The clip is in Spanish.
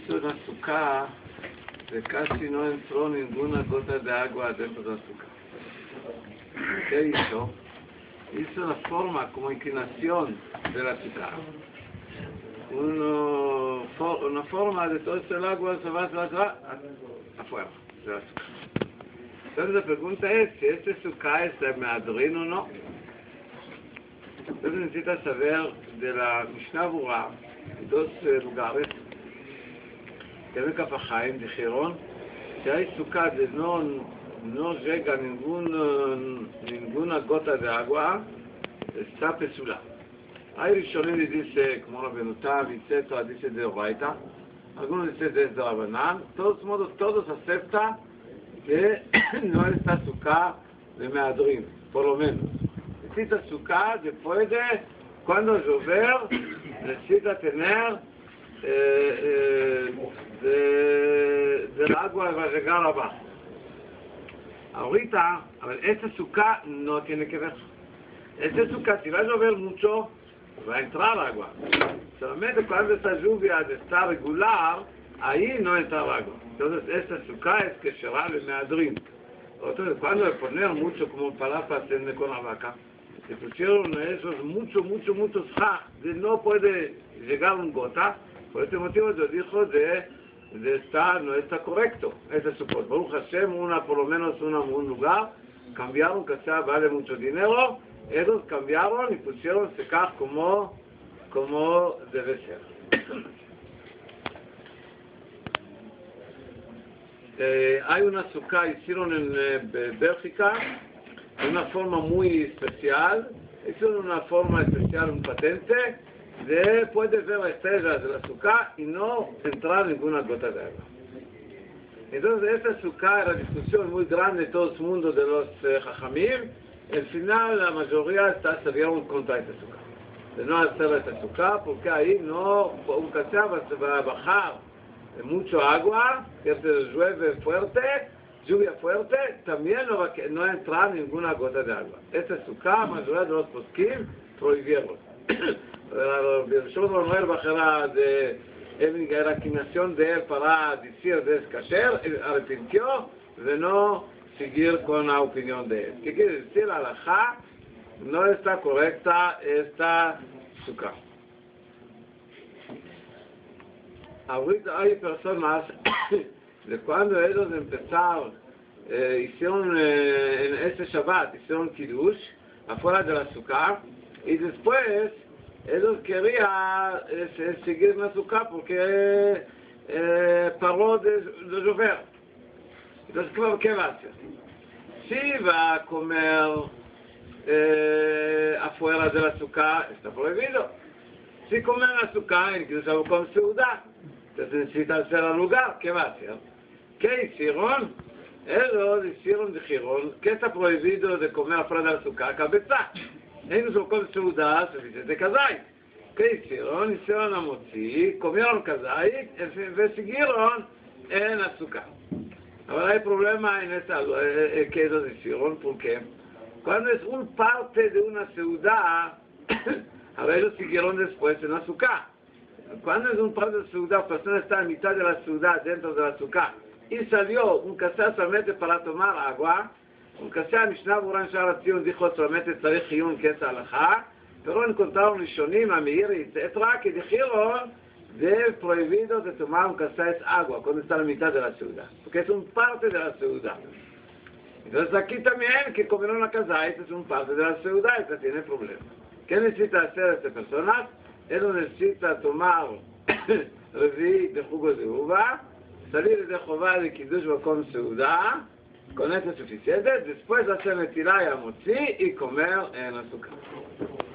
hizo un azúcar de casi no entró ninguna gota de agua dentro del azúcar. ¿Qué hizo? Hizo la forma como inclinación del azúcar. Una forma de todo el agua se va afuera del azúcar. Entonces la pregunta es si este azúcar es de meadrin o no. Entonces necesita saber de la Mishnah Berurah dos lugares. En Kaf HaChaim dijeron que hay azúcar de no llega ninguna gota de agua, está pesula. Hay Rishonim que dice, como Rabbeinu Tam, etc., dice de Oraita, algunos dicen de Rabanan. De todos modos, todos aceptan que no está azúcar de meadrin, por lo menos. Necesita azúcar después de, cuando llover, necesita tener del agua va a llegar abajo. Ahorita, a ver, este azúcar no tiene que ver. Este azúcar, si va a llover mucho, va a entrar agua. Solamente cuando esta lluvia está regular, ahí no entra agua. Entonces, este azúcar es que será el meadrin. Entonces, cuando le poner mucho, como para hacer con la vaca, le pusieron esos mucho de no puede llegar un gota. Por este motivo yo dijo no está correcto. Este es su por Baruch Hashem, por lo menos un lugar, cambiaron, que sea vale mucho dinero, ellos cambiaron y pusieron secar como debe ser. Hay un azúcar, hicieron en Bélgica, de una forma muy especial, hicieron una forma especial, un patente, puede ver las estrellas del azúcar y no entrar ninguna gota de agua. Entonces, este azúcar era discusión muy grande en todo el mundo de los Jajamim. Al final, la mayoría salieron contra este azúcar. De no hacer este azúcar, porque ahí un casero va a bajar mucho agua, que se llueve fuerte, lluvia fuerte, también no va a entrar ninguna gota de agua. Este azúcar, la mayoría de los poskim prohibieron. Yo no era la inclinación de él para decir de escacher, arrepintió de no seguir con la opinión de él. ¿Qué quiere decir? La halajá no está correcta esta azúcar. Ahorita hay personas de cuando ellos empezaron, hicieron en este Shabbat, hicieron kiddush afuera del azúcar y después ellos querían seguir en azúcar porque paró de llover. Entonces, ¿qué va a hacer? Si va a comer afuera del azúcar, está prohibido. Si comer azúcar, incluso con ciudad, entonces necesita hacer al lugar, ¿qué va a hacer? ¿Qué hicieron? Ellos dijeron que está prohibido de comer afuera del azúcar, cabeza. Ellos con ciudad, se dice de kazait. ¿Qué hicieron? Hicieron a motzi, comieron kazait y siguieron en azúcar. Ahora hay problema en esta que ellos hicieron, porque cuando es un parte de una ciudad, ahora ellos siguieron después en azúcar. Cuando es un parte de la ciudad, la persona está en mitad de la ciudad, dentro del azúcar, y salió un casar solamente para tomar agua, un casar Mishnah Berurah Sha'ar HaTziyun dijo solamente tzarich chiyun que es halajá, pero encontraron Rishonim, Amir, etc., que dijeron de prohibido de tomar un casar es agua cuando está en la mitad de la ciudad, porque es un parte de la ciudad. Entonces aquí también que comieron la casar es un parte de la ciudad, eso tiene problema. ¿Qué necesita hacer esta persona? Él necesita tomar reví de jugo de uva, salir de Jová de Kiddush con ciudad, con esto es suficiente, después hacer netilah y amotzi y comer en azúcar.